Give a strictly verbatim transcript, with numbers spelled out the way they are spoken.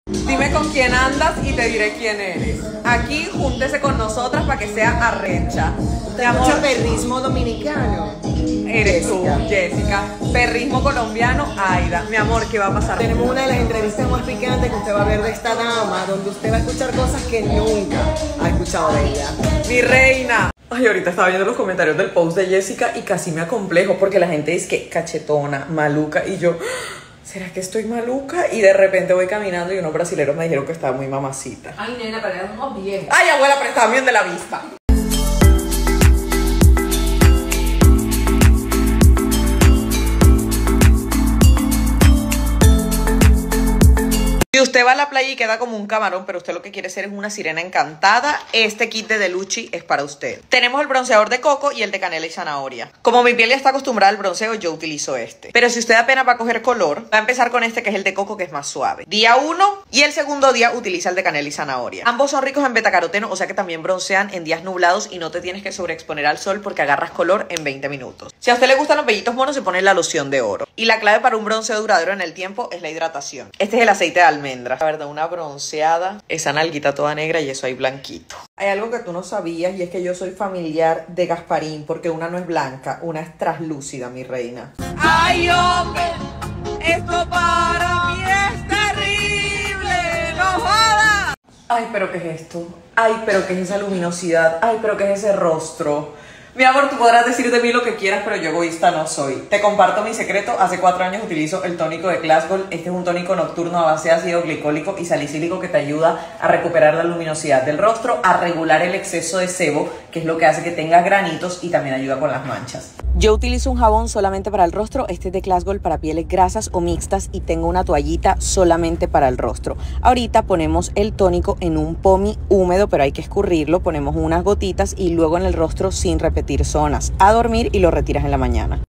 Dime con quién andas y te diré quién eres. Aquí, júntese con nosotras para que sea arrecha. Mi amor, perrismo dominicano. Eres tú, Jessica. Perrismo colombiano, Aida. Mi amor, ¿qué va a pasar? Tenemos una de las entrevistas más picantes que usted va a ver de esta dama, donde usted va a escuchar cosas que nunca ha escuchado de ella. Mi reina. Ay, ahorita estaba viendo los comentarios del post de Jessica y casi me acomplejo porque la gente dice que cachetona, maluca, y yo, ¿será que estoy maluca? Y de repente voy caminando y unos brasileros me dijeron que estaba muy mamacita. Ay, nena, pero eran unos viejos. Ay, abuela, pero estaba bien de la vista. Si usted va a la playa y queda como un camarón, pero usted lo que quiere ser es una sirena encantada, este kit de Delucci es para usted. Tenemos el bronceador de coco y el de canela y zanahoria. Como mi piel ya está acostumbrada al bronceo, yo utilizo este. Pero si usted apenas va a coger color, va a empezar con este que es el de coco, que es más suave. Día uno y el segundo día utiliza el de canela y zanahoria. Ambos son ricos en betacaroteno, o sea que también broncean en días nublados y no te tienes que sobreexponer al sol porque agarras color en veinte minutos. Si a usted le gustan los vellitos monos, se pone la loción de oro. Y la clave para un bronceo duradero en el tiempo es la hidratación. Este es el aceite de almendra. La verdad, una bronceada, esa nalguita toda negra y eso ahí blanquito. Hay algo que tú no sabías y es que yo soy familiar de Gasparín porque una no es blanca, una es traslúcida, mi reina. ¡Ay, hombre! ¡Esto para mí es terrible! ¡No jodas! Ay, pero ¿qué es esto? Ay, pero ¿qué es esa luminosidad? Ay, pero ¿qué es ese rostro? Mi amor, tú podrás decir de mí lo que quieras, pero yo egoísta no soy. Te comparto mi secreto. Hace cuatro años utilizo el tónico de Glassgold. Este es un tónico nocturno a base de ácido glicólico y salicílico que te ayuda a recuperar la luminosidad del rostro, a regular el exceso de sebo, que es lo que hace que tengas granitos, y también ayuda con las manchas. Yo utilizo un jabón solamente para el rostro. Este es de Glassgold para pieles grasas o mixtas y tengo una toallita solamente para el rostro. Ahorita ponemos el tónico en un pomi húmedo, pero hay que escurrirlo. Ponemos unas gotitas y luego en el rostro sin repetir zonas. A dormir y lo retiras en la mañana.